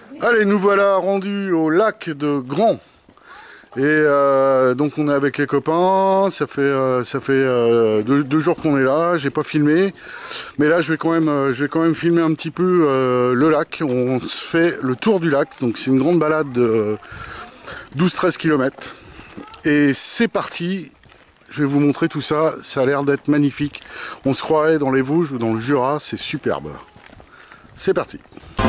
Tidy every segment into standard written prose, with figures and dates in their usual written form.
Allez, nous voilà rendus au lac de Grand. Et donc on est avec les copains, ça fait deux jours qu'on est là, j'ai pas filmé, mais là je vais quand même filmer un petit peu le lac. On se fait le tour du lac, donc c'est une grande balade de 12-13 km. Et c'est parti, je vais vous montrer tout ça, ça a l'air d'être magnifique. On se croirait dans les Vosges ou dans le Jura, c'est superbe. C'est parti.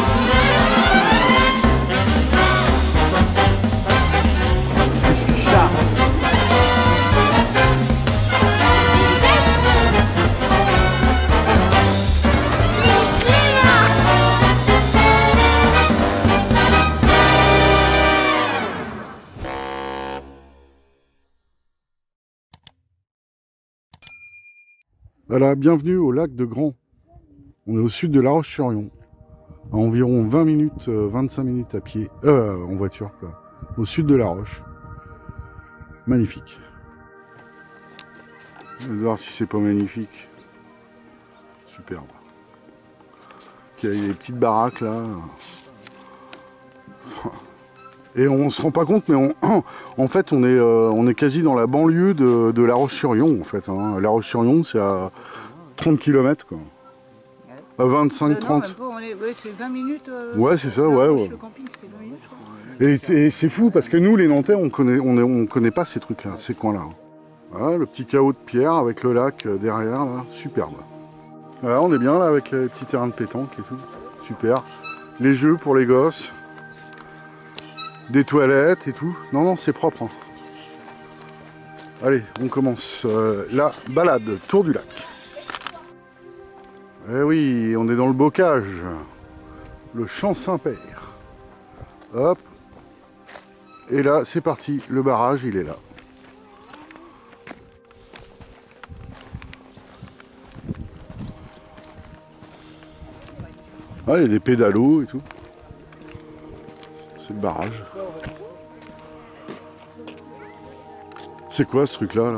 Voilà, bienvenue au lac de Grand. On est au sud de La Roche-sur-Yon, à environ 20 minutes, 25 minutes à pied, en voiture quoi, au sud de La Roche. Magnifique. On va voir si c'est pas magnifique. Superbe. Il y a des petites baraques là. Et on se rend pas compte, mais en fait on est quasi dans la banlieue de La Roche-sur-Yon en fait. Hein. La Roche-sur-Yon c'est à 30 km quoi. À 25-30. C'est 20 minutes. Ouais c'est ça, ouais. Le camping c'était 20 minutes je crois. Et c'est fou parce que nous les Nantais on connaît pas ces trucs là, ces coins là. Voilà, le petit chaos de pierre avec le lac derrière là, superbe. Voilà, on est bien là avec les petits terrains de pétanque et tout, super. Les jeux pour les gosses. Des toilettes et tout. Non, c'est propre. Hein. Allez, on commence la balade, tour du lac. Eh oui, on est dans le bocage. Le champ Saint-Père. Hop. Et là, c'est parti. Le barrage, il est là. Ah, il y a des pédalos et tout. C'est le barrage. C'est quoi ce truc là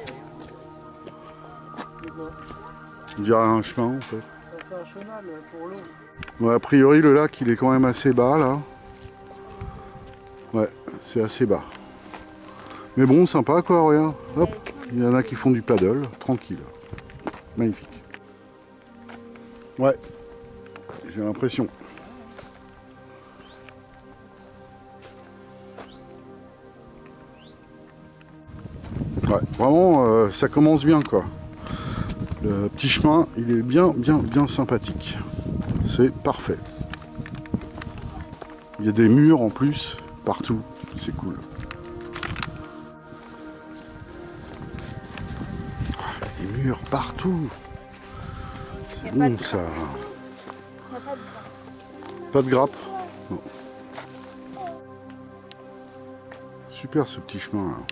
On dirait un chemin en fait. C'est un chenal pour l'eau. Ouais, a priori le lac il est quand même assez bas là. Ouais, c'est assez bas. Mais bon, sympa quoi, regarde. Hop, il y en a qui font du paddle, tranquille. Magnifique. Ouais, j'ai l'impression. Ouais, vraiment, ça commence bien quoi. Le petit chemin, il est bien sympathique. C'est parfait. Il y a des murs en plus, partout. C'est cool. Des murs partout. C'est bon ça. Pas de grappe. Non. Super ce petit chemin là.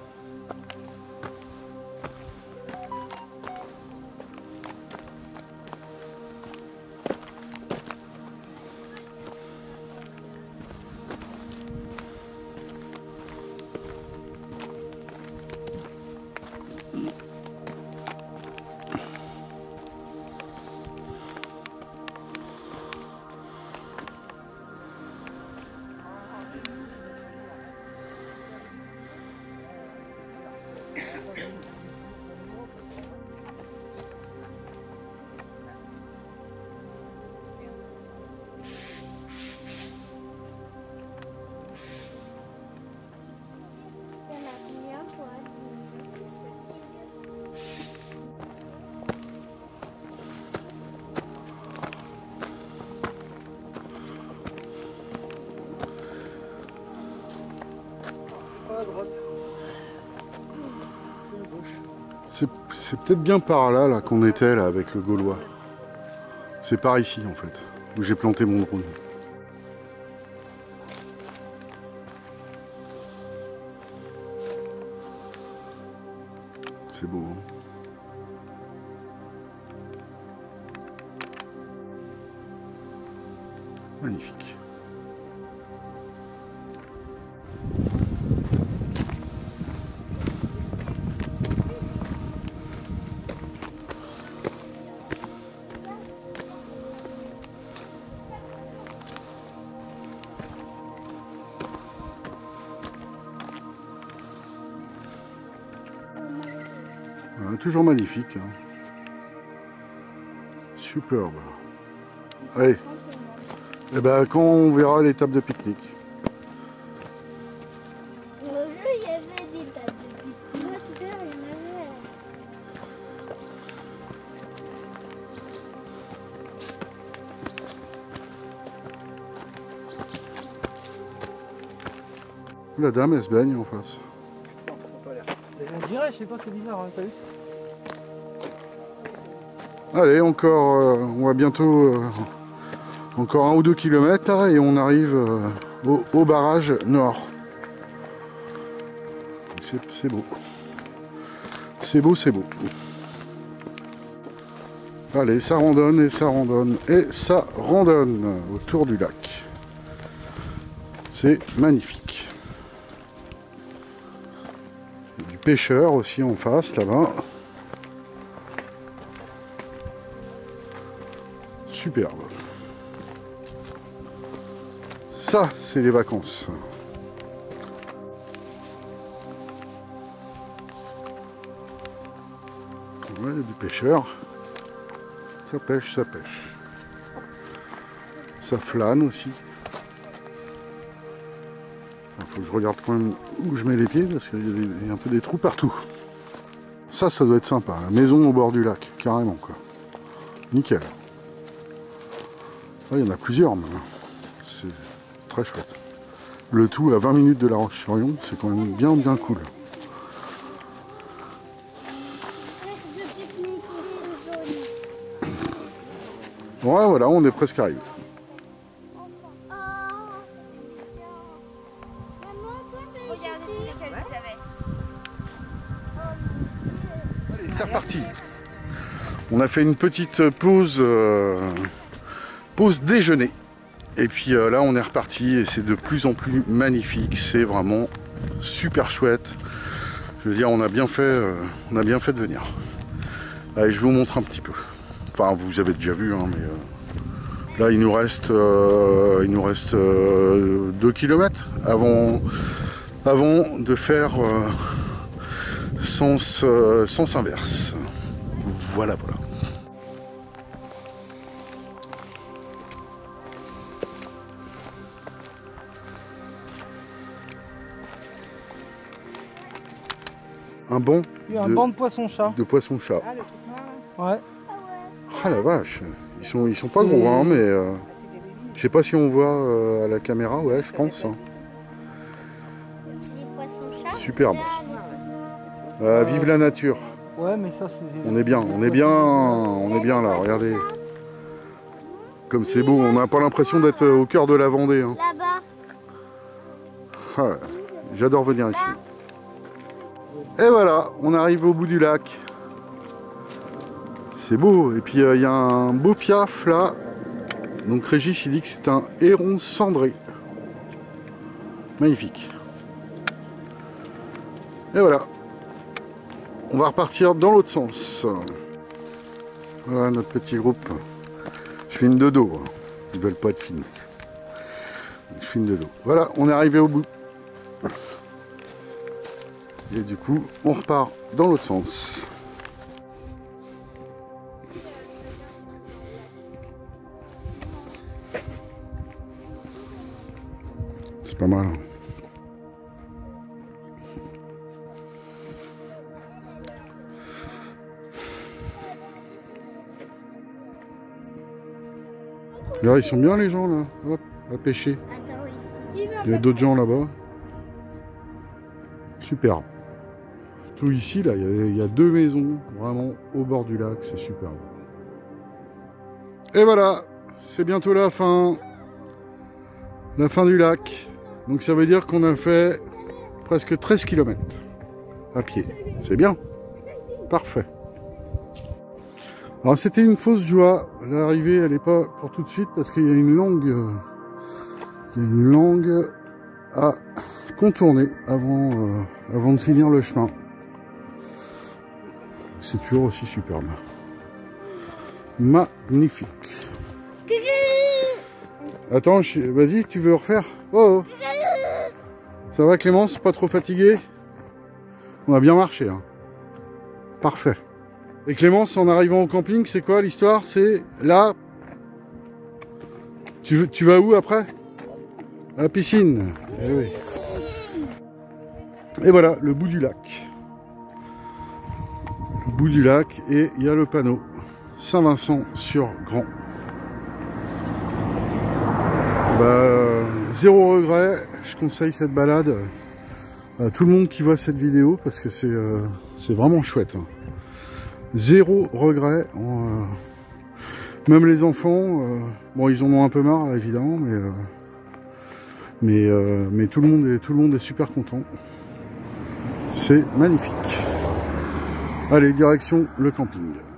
C'est peut-être bien par là, qu'on était là avec le Gaulois. C'est par ici en fait, où j'ai planté mon drone. C'est beau. Hein. Magnifique. toujours magnifique. Hein. Superbe. Allez. Et ben quand on verra les tables de pique-nique. Au jeu, il y avait des tables de pique-nique. Moi, tout à l'heure, il y en avait. La dame, elle se baigne en face. Non, ça a pas l'air. On dirait, je sais pas, c'est bizarre, hein, t'as vu? Allez, encore, on va bientôt, encore 1 ou 2 kilomètres là, et on arrive au barrage nord. C'est beau. C'est beau, c'est beau. Allez, ça randonne et ça randonne et ça randonne autour du lac. C'est magnifique. Il y a du pêcheur aussi en face là-bas. Superbe. Ça, c'est les vacances. Ouais, il y a du pêcheur. Ça pêche, ça pêche. Ça flâne aussi. Il faut que je regarde quand même où je mets les pieds parce qu'il y a un peu des trous partout. Ça doit être sympa. La maison au bord du lac, carrément quoi. Nickel. Il y en a plusieurs, mais c'est très chouette. Le tout à 20 minutes de La Roche-sur-Yon, c'est quand même bien cool. Ouais, voilà, on est presque arrivé. Allez, c'est reparti. On a fait une petite pause. Pause déjeuner et puis là on est reparti et c'est de plus en plus magnifique, c'est vraiment super chouette. Je veux dire, on a bien fait de venir. Allez, je vous montre un petit peu, enfin vous avez déjà vu hein, mais là il nous reste 2 km avant de faire sens inverse. Voilà. Un banc Il y a un banc de poisson-chat. De poisson-chat. Ah, le truc noir, là. Ouais. Ah la vache, ils sont pas gros hein, mais je sais pas si on voit à la caméra, ouais je pense. Hein. Les poissons-chats. Superbe. Vive la nature. Ouais, mais ça c'est... On est bien là, regardez. Comme c'est beau, on n'a pas l'impression d'être au cœur de la Vendée. Hein. Là-bas. Ah, j'adore venir ici. Et voilà, on arrive au bout du lac. C'est beau. Et puis il y a un beau piaf là. Donc Régis il dit que c'est un héron cendré. Magnifique. Et voilà. On va repartir dans l'autre sens. Voilà notre petit groupe. Je filme de dos. Hein. Ils veulent pas être filmés. Je filme de dos. Voilà, on est arrivé au bout. Et du coup, on repart dans l'autre sens. C'est pas mal. Là, ils sont bien les gens là, hop, à pêcher. Il y a d'autres gens là-bas. Super. Tout ici, là, il y a 2 maisons, vraiment au bord du lac, c'est superbe. Et voilà, c'est bientôt la fin du lac. Donc ça veut dire qu'on a fait presque 13 km à pied. C'est bien, parfait. Alors c'était une fausse joie, l'arrivée elle n'est pas pour tout de suite parce qu'il y a une langue à contourner avant de finir le chemin. C'est toujours aussi superbe. Magnifique. Attends, vas-y, tu veux refaire? Oh, ça va Clémence? Pas trop fatigué? On a bien marché. Hein. Parfait. Et Clémence, en arrivant au camping, c'est quoi l'histoire? C'est là. Tu vas où après? À la piscine. Eh oui. Et voilà, le bout du lac. Le bout du lac, et il y a le panneau Saint-Vincent-sur-Grand. Bah, zéro regret, je conseille cette balade à tout le monde qui voit cette vidéo parce que c'est vraiment chouette. Zéro regret. Même les enfants, bon, ils en ont un peu marre là, évidemment, mais tout le monde est super content. C'est magnifique. Allez, direction le camping.